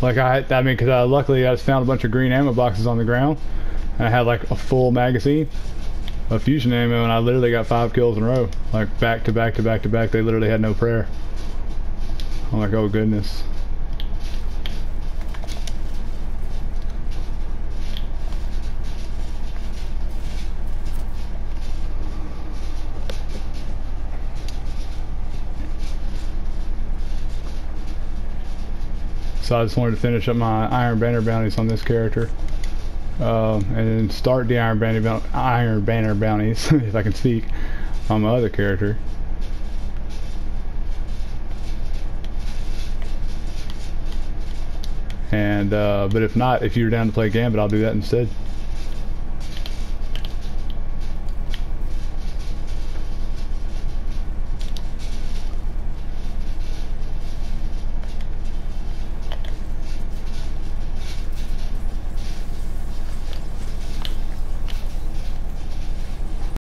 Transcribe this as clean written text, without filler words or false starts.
Like I mean, because luckily I just found a bunch of green ammo boxes on the ground, and I had like a full magazine of fusion ammo, and I literally got 5 kills in a row, like back to back to back to back. They literally had no prayer. I'm like, oh goodness. So I just wanted to finish up my Iron Banner bounties on this character, and then start the Iron Banner bounties, if I can speak, on my other character. And but if not, if you're down to play Gambit, I'll do that instead.